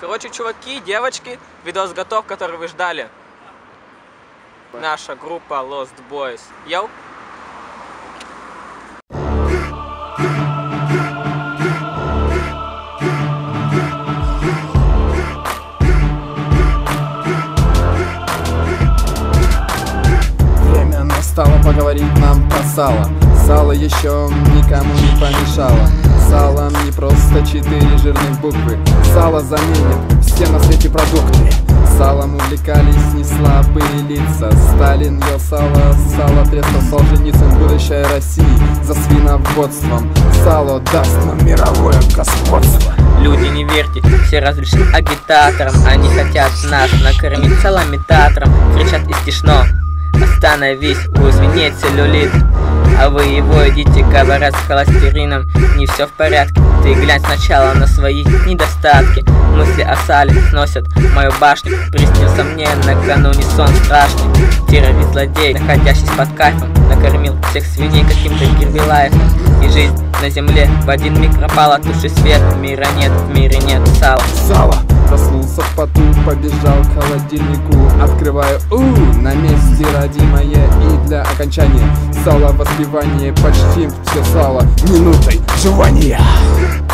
Короче, чуваки, девочки, видос готов, который вы ждали. Наша группа Lost Boys. Йоу! Время настало поговорить нам про сало. Сало еще никому не помешало. Салом не просто 4 жирных буквы. Сало заменит все на свете продукты. Салом увлекались не слабые лица. Сталин ел сало, сало трескал Солженицын. Будущее России за свиноводством. Сало даст нам мировое господство. Люди, не верьте, все разрешены агитаторам. Они хотят нас накормить саламитатором. Кричат и стишно: остановись, узвенеть целлюлит. А вы его едите, говорят, с холестерином. Не все в порядке, ты глянь сначала на свои недостатки. Мысли о сале сносят мою башню. Приснился мне накануне сон страшный. Террорист-злодей, находящийся под кайфом, накормил всех свиней каким-то Кирбилаевым. И жизнь на земле в один миг пропала. Туши свет, мира нет, в мире нет сала. Сало! Проснулся в поту, побежал к холодильнику. Открываю, на месте родимое. И для окончания сало воспевание почти все сало минутой жевания.